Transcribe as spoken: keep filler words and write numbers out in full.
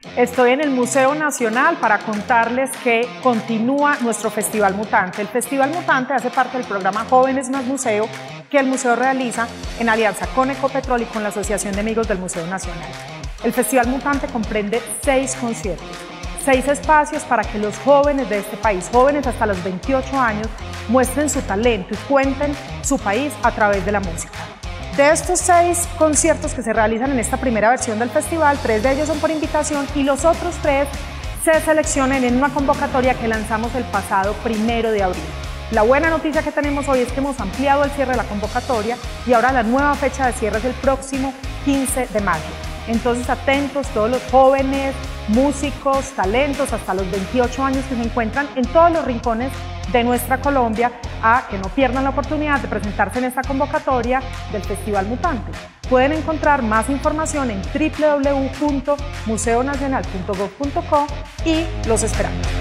Estoy en el Museo Nacional para contarles que continúa nuestro Festival Mutante. El Festival Mutante hace parte del programa Jóvenes más Museo que el museo realiza en alianza con Ecopetrol y con la Asociación de Amigos del Museo Nacional. El Festival Mutante comprende seis conciertos, seis espacios para que los jóvenes de este país, jóvenes hasta los veintiocho años, muestren su talento y cuenten su país a través de la música. De estos seis conciertos que se realizan en esta primera versión del festival, tres de ellos son por invitación y los otros tres se seleccionan en una convocatoria que lanzamos el pasado primero de abril. La buena noticia que tenemos hoy es que hemos ampliado el cierre de la convocatoria y ahora la nueva fecha de cierre es el próximo quince de mayo. Entonces atentos todos los jóvenes, músicos, talentos hasta los veintiocho años que se encuentran en todos los rincones de nuestra Colombia a que no pierdan la oportunidad de presentarse en esta convocatoria del Festival Mutante. Pueden encontrar más información en w w w punto museo nacional punto gov punto co y los esperamos.